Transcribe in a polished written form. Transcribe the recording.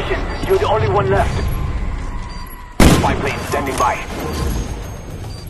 position. You're the only one left. Spy plane standing by.